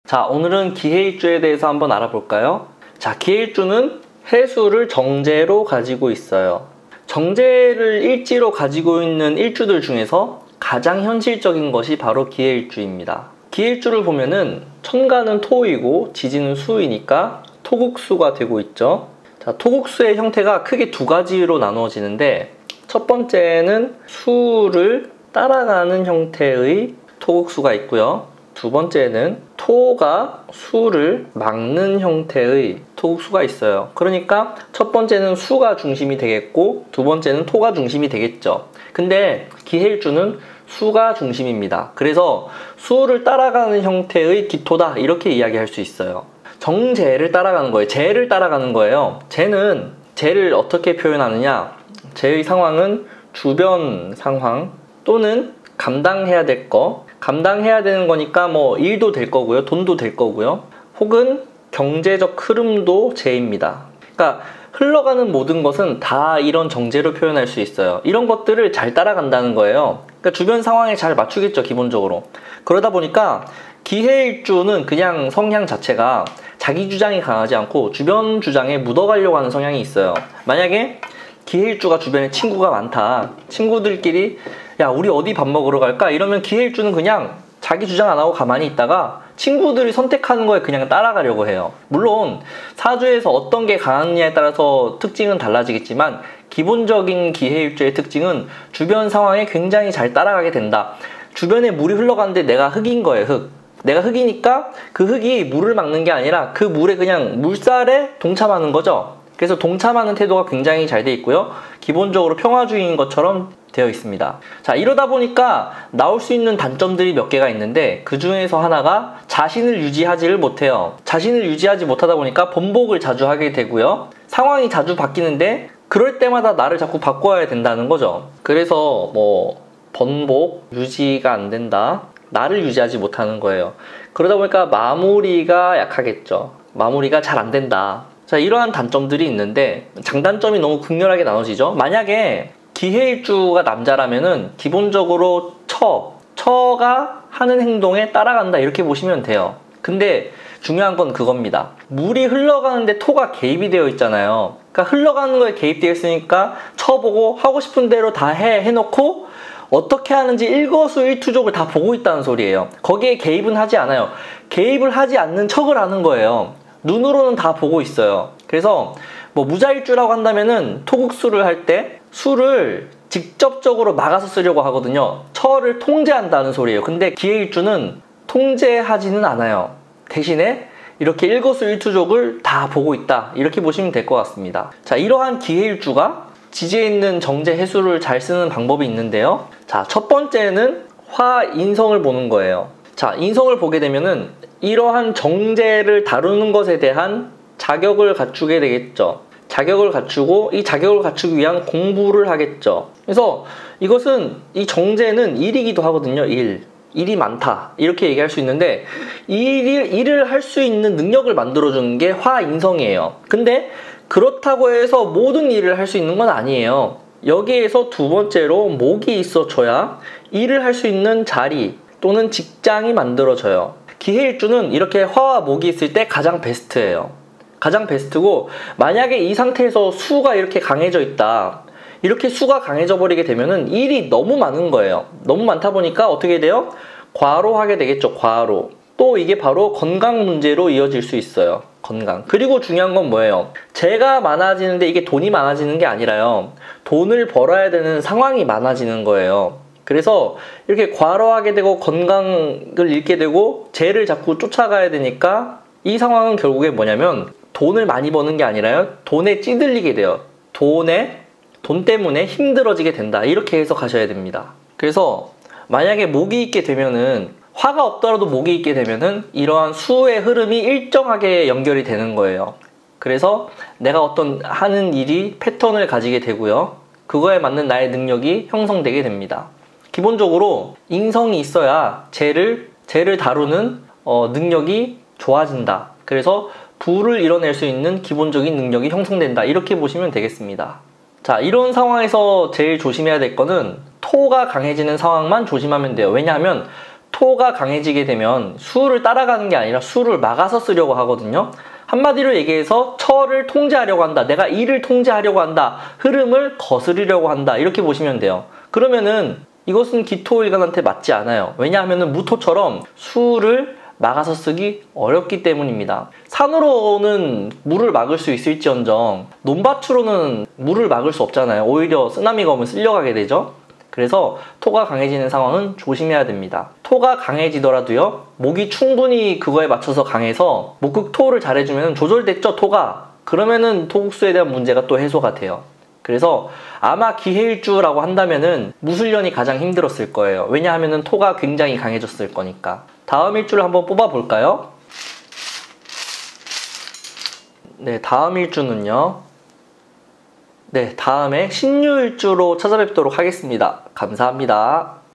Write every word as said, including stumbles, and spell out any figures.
자, 오늘은 기해일주에 대해서 한번 알아볼까요? 자, 기해일주는 해수를 정제로 가지고 있어요. 정제를 일지로 가지고 있는 일주들 중에서 가장 현실적인 것이 바로 기해일주입니다. 기해일주를 보면은 천간은 토이고 지지는 수이니까 토국수가 되고 있죠. 자, 토국수의 형태가 크게 두 가지로 나누어지는데, 첫 번째는 수를 따라가는 형태의 토국수가 있고요. 두 번째는 토가 수를 막는 형태의 토국수가 있어요. 그러니까 첫 번째는 수가 중심이 되겠고 두 번째는 토가 중심이 되겠죠. 근데 기해일주는 수가 중심입니다. 그래서 수를 따라가는 형태의 기토다, 이렇게 이야기할 수 있어요. 정제를 따라가는 거예요. 제를 따라가는 거예요. 제는 제를 어떻게 표현하느냐, 제의 상황은 주변 상황 또는 감당해야 될 거, 감당해야 되는 거니까 뭐 일도 될 거고요, 돈도 될 거고요, 혹은 경제적 흐름도 제입니다. 그러니까 흘러가는 모든 것은 다 이런 정제로 표현할 수 있어요. 이런 것들을 잘 따라간다는 거예요. 그러니까 주변 상황에 잘 맞추겠죠, 기본적으로. 그러다 보니까 기해일주는 그냥 성향 자체가 자기 주장이 강하지 않고 주변 주장에 묻어가려고 하는 성향이 있어요. 만약에 기해일주가 주변에 친구가 많다, 친구들끼리 야 우리 어디 밥 먹으러 갈까? 이러면 기해일주는 그냥 자기 주장 안 하고 가만히 있다가 친구들이 선택하는 거에 그냥 따라가려고 해요. 물론 사주에서 어떤 게 강하느냐에 따라서 특징은 달라지겠지만 기본적인 기해일주의 특징은 주변 상황에 굉장히 잘 따라가게 된다. 주변에 물이 흘러가는데 내가 흙인 거예요. 흙. 내가 흙이니까 그 흙이 물을 막는 게 아니라 그 물에 그냥 물살에 동참하는 거죠. 그래서 동참하는 태도가 굉장히 잘 돼 있고요. 기본적으로 평화주의인 것처럼 되어 있습니다. 자, 이러다 보니까 나올 수 있는 단점들이 몇 개가 있는데, 그 중에서 하나가 자신을 유지하지를 못해요. 자신을 유지하지 못하다 보니까 번복을 자주 하게 되고요. 상황이 자주 바뀌는데 그럴 때마다 나를 자꾸 바꿔야 된다는 거죠. 그래서 뭐 번복, 유지가 안 된다, 나를 유지하지 못하는 거예요. 그러다 보니까 마무리가 약하겠죠. 마무리가 잘 안 된다. 자, 이러한 단점들이 있는데 장단점이 너무 극렬하게 나눠지죠. 만약에 기해일주가 남자라면은 기본적으로 처, 처가 하는 행동에 따라간다, 이렇게 보시면 돼요. 근데 중요한 건 그겁니다. 물이 흘러가는데 토가 개입이 되어 있잖아요. 그러니까 흘러가는 거에 개입되어 있으니까 처 보고 하고 싶은 대로 다 해, 해놓고 어떻게 하는지 일거수일투족을 다 보고 있다는 소리예요. 거기에 개입은 하지 않아요. 개입을 하지 않는 척을 하는 거예요. 눈으로는 다 보고 있어요. 그래서 뭐 무자일주라고 한다면은 토국수를 할 때 수를 직접적으로 막아서 쓰려고 하거든요. 처를 통제한다는 소리예요. 근데 기해일주는 통제하지는 않아요. 대신에 이렇게 일거수일투족을 다 보고 있다, 이렇게 보시면 될 것 같습니다. 자, 이러한 기해일주가 지지에 있는 정제 해수를 잘 쓰는 방법이 있는데요. 자, 첫 번째는 화인성을 보는 거예요. 자, 인성을 보게 되면은 이러한 정제를 다루는 것에 대한 자격을 갖추게 되겠죠. 자격을 갖추고 이 자격을 갖추기 위한 공부를 하겠죠. 그래서 이것은, 이 정제는 일이기도 하거든요. 일. 일이 많다, 이렇게 얘기할 수 있는데 일, 일을 할 수 있는 능력을 만들어주는 게 화인성이에요. 근데 그렇다고 해서 모든 일을 할 수 있는 건 아니에요. 여기에서 두 번째로 목이 있어줘야 일을 할 수 있는 자리 또는 직장이 만들어져요. 기해일주는 이렇게 화와 목이 있을 때 가장 베스트예요. 가장 베스트고, 만약에 이 상태에서 수가 이렇게 강해져 있다, 이렇게 수가 강해져 버리게 되면은 일이 너무 많은 거예요. 너무 많다 보니까 어떻게 돼요? 과로하게 되겠죠. 과로. 또 이게 바로 건강 문제로 이어질 수 있어요. 건강. 그리고 중요한 건 뭐예요? 제가 많아지는데 이게 돈이 많아지는 게 아니라요, 돈을 벌어야 되는 상황이 많아지는 거예요. 그래서 이렇게 과로하게 되고 건강을 잃게 되고 재를 자꾸 쫓아가야 되니까 이 상황은 결국에 뭐냐면 돈을 많이 버는 게 아니라요, 돈에 찌들리게 돼요. 돈에, 돈 때문에 힘들어지게 된다, 이렇게 해석하셔야 됩니다. 그래서 만약에 목이 있게 되면은, 화가 없더라도 목이 있게 되면은 이러한 수의 흐름이 일정하게 연결이 되는 거예요. 그래서 내가 어떤 하는 일이 패턴을 가지게 되고요, 그거에 맞는 나의 능력이 형성되게 됩니다. 기본적으로 인성이 있어야 재를, 재를 다루는 어, 능력이 좋아진다. 그래서 부를 이뤄낼 수 있는 기본적인 능력이 형성된다, 이렇게 보시면 되겠습니다. 자, 이런 상황에서 제일 조심해야 될 거는 토가 강해지는 상황만 조심하면 돼요. 왜냐하면 토가 강해지게 되면 수를 따라가는 게 아니라 수를 막아서 쓰려고 하거든요. 한마디로 얘기해서 처를 통제하려고 한다. 내가 이를 통제하려고 한다. 흐름을 거스르려고 한다. 이렇게 보시면 돼요. 그러면은 이것은 기토일간한테 맞지 않아요. 왜냐하면 무토처럼 수를 막아서 쓰기 어렵기 때문입니다. 산으로는 물을 막을 수 있을지언정 논밭으로는 물을 막을 수 없잖아요. 오히려 쓰나미가 오면 쓸려가게 되죠. 그래서 토가 강해지는 상황은 조심해야 됩니다. 토가 강해지더라도요, 목이 충분히 그거에 맞춰서 강해서 목극토를 잘해주면 조절됐죠, 토가. 그러면은 토국수에 대한 문제가 또 해소가 돼요. 그래서 아마 기해일주라고 한다면은 무술년이 가장 힘들었을 거예요. 왜냐하면은 토가 굉장히 강해졌을 거니까. 다음 일주를 한번 뽑아볼까요? 네, 다음 일주는요. 네, 다음에 신유일주로 찾아뵙도록 하겠습니다. 감사합니다.